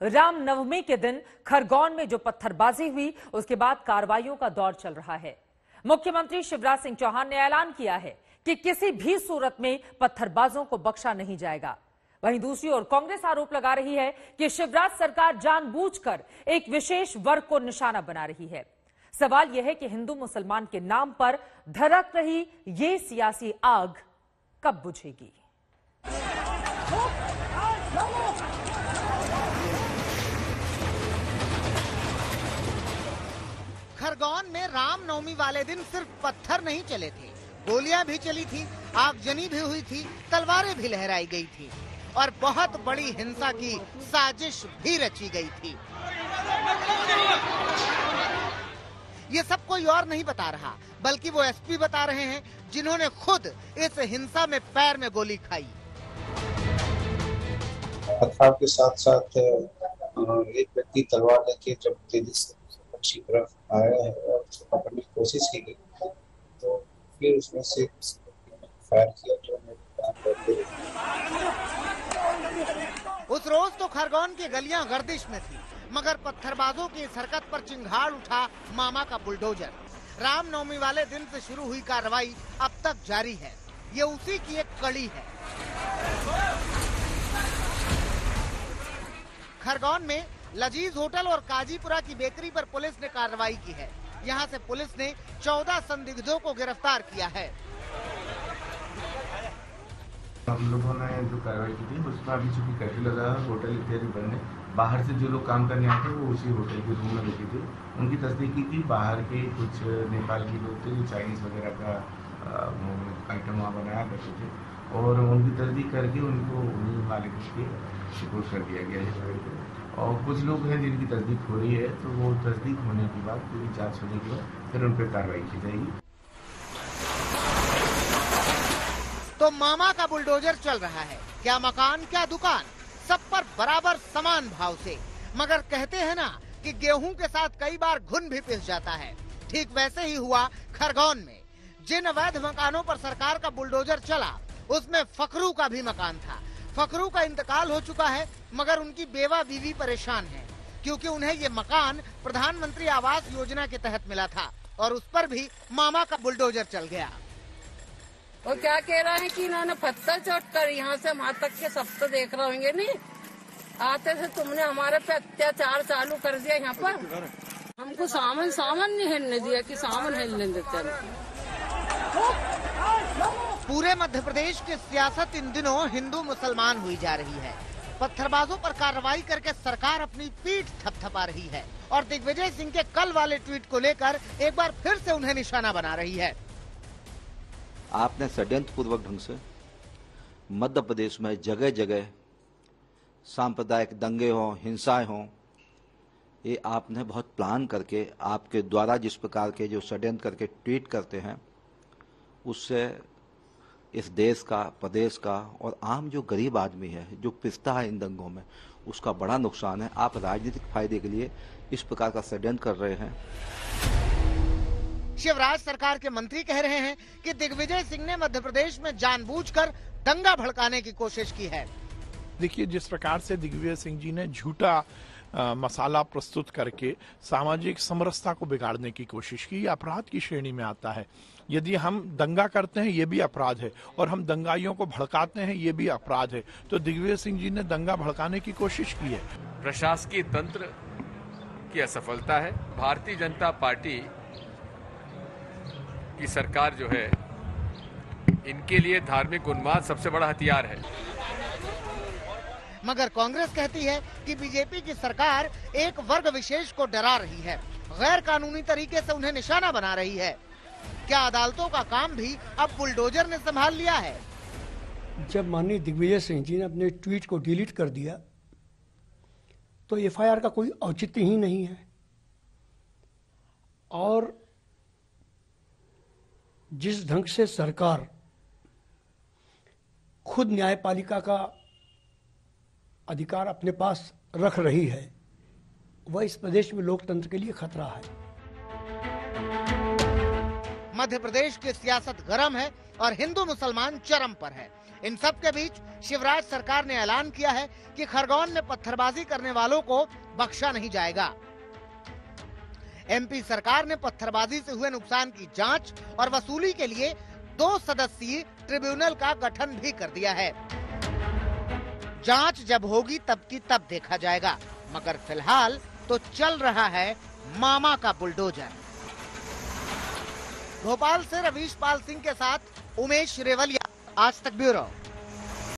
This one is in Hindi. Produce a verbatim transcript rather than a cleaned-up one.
रामनवमी के दिन खरगोन में जो पत्थरबाजी हुई, उसके बाद कार्रवाइयों का दौर चल रहा है। मुख्यमंत्री शिवराज सिंह चौहान ने ऐलान किया है कि किसी भी सूरत में पत्थरबाजों को बख्शा नहीं जाएगा। वहीं दूसरी ओर कांग्रेस आरोप लगा रही है कि शिवराज सरकार जानबूझकर एक विशेष वर्ग को निशाना बना रही है। सवाल यह है कि हिंदू मुसलमान के नाम पर धड़क रही ये सियासी आग कब बुझेगी। खरगोन में रामनवमी वाले दिन सिर्फ पत्थर नहीं चले थे, गोलियां भी चली थी, आगजनी भी हुई थी, तलवारें भी लहराई गई थी और बहुत बड़ी हिंसा की साजिश भी रची गई थी। ये सब कोई और नहीं बता रहा, बल्कि वो एसपी बता रहे हैं, जिन्होंने खुद इस हिंसा में पैर में गोली खाई। पथराव के साथ साथ एक व्यक्ति तलवार लेके जब तेजी से पक्षी तरफ आया है और उसको पकड़ने की कोशिश की गई, तो फिर उसमें से फायर किया जो उस रोज तो खरगोन की गलियां गर्दिश में थी, मगर पत्थरबाजों की इस हरकत पर चिंगाड़ उठा मामा का बुलडोजर। रामनवमी वाले दिन से शुरू हुई कार्रवाई अब तक जारी है, ये उसी की एक कड़ी है। खरगोन में लजीज होटल और काजीपुरा की बेकरी पर पुलिस ने कार्रवाई की है। यहाँ से पुलिस ने चौदह संदिग्धों को गिरफ्तार किया है। हम लोगों ने जो कार्रवाई की थी उसमें अभी चूंकि कर्फ्यू लगा, होटल इत्यादि बंद है, बाहर से जो लोग काम करने आते वो उसी होटल के रूम में रुके थे। उनकी तस्दीक की थी, बाहर के कुछ नेपाल के लोग थे जो चाइनीज वगैरह का आइटम वहाँ बनाया करते थे और उनकी तस्दीक करके उनको उन्हीं मालिक के सुपुर्द कर दिया गया है। और कुछ लोग हैं जिनकी तस्दीक हो रही है, तो वो तस्दीक होने के बाद पूरी जांच होने के बाद फिर उन पर कार्रवाई की जाएगी। तो मामा का बुलडोजर चल रहा है, क्या मकान क्या दुकान, सब पर बराबर समान भाव से। मगर कहते हैं ना कि गेहूं के साथ कई बार घुन भी पिस जाता है, ठीक वैसे ही हुआ खरगोन में। जिन अवैध मकानों पर सरकार का बुलडोजर चला, उसमें फकरू का भी मकान था। फकरू का इंतकाल हो चुका है, मगर उनकी बेवा बीवी परेशान है, क्योंकि उन्हें ये मकान प्रधानमंत्री आवास योजना के तहत मिला था और उस पर भी मामा का बुलडोजर चल गया। वो क्या कह रहे हैं कि इन्होंने पत्थर चोट कर यहाँ से वहाँ तक के सब तो देख रहे होंगे नहीं, आते से तुमने हमारे पे अत्याचार चालू कर दिया। यहाँ पर हमको सामान सामान नहीं हिलने दिया कि सामान हिलने देते। पूरे मध्य प्रदेश की सियासत इन दिनों हिंदू मुसलमान हुई जा रही है। पत्थरबाजों पर कार्रवाई करके सरकार अपनी पीठ थपथपा रही है और दिग्विजय सिंह के कल वाले ट्वीट को लेकर एक बार फिर से उन्हें निशाना बना रही है। आपने षड्यंत्र पूर्वक ढंग से मध्य प्रदेश में जगह जगह सांप्रदायिक दंगे हों, हिंसाएं हों, ये आपने बहुत प्लान करके, आपके द्वारा जिस प्रकार के जो षड्यंत्र करके ट्वीट करते हैं, उससे इस देश का, प्रदेश का और आम जो गरीब आदमी है, जो पिसता है इन दंगों में, उसका बड़ा नुकसान है। आप राजनीतिक फायदे के लिए इस प्रकार का षड्यंत्र कर रहे हैं। शिवराज सरकार के मंत्री कह रहे हैं कि दिग्विजय सिंह ने मध्य प्रदेश में जानबूझकर दंगा भड़काने की कोशिश की है। देखिए, जिस प्रकार से दिग्विजय सिंह जी ने झूठा आ, मसाला प्रस्तुत करके सामाजिक समरसता को बिगाड़ने की कोशिश की, अपराध की श्रेणी में आता है। यदि हम दंगा करते हैं ये भी अपराध है और हम दंगाइयों को भड़काते हैं ये भी अपराध है। तो दिग्विजय सिंह जी ने दंगा भड़काने की कोशिश की है। प्रशासकीय तंत्र की असफलता है। भारतीय जनता पार्टी की सरकार जो है, इनके लिए धार्मिक उन्माद सबसे बड़ा हथियार है। मगर कांग्रेस कहती है कि बीजेपी की सरकार एक वर्ग विशेष को डरा रही है, गैर कानूनी तरीके से उन्हें निशाना बना रही है। क्या अदालतों का काम भी अब बुलडोजर ने संभाल लिया है? जब माननीय दिग्विजय सिंह जी ने अपने ट्वीट को डिलीट कर दिया, तो एफ आई आर का कोई औचित्य ही नहीं है और जिस ढंग से सरकार खुद न्यायपालिका का अधिकार अपने पास रख रही है, वह इस प्रदेश में लोकतंत्र के लिए खतरा है। मध्य प्रदेश की सियासत गर्म है, और हिंदू मुसलमान चरम पर है। इन सब के बीच शिवराज सरकार ने ऐलान किया है कि खरगोन में पत्थरबाजी करने वालों को बख्शा नहीं जाएगा। एमपी सरकार ने पत्थरबाजी से हुए नुकसान की जांच और वसूली के लिए दो सदस्यीय ट्रिब्यूनल का गठन भी कर दिया है। जांच जब होगी तब की तब देखा जाएगा, मगर फिलहाल तो चल रहा है मामा का बुलडोजर। भोपाल से रवीश पाल सिंह के साथ उमेश रेवलिया, आज तक ब्यूरो।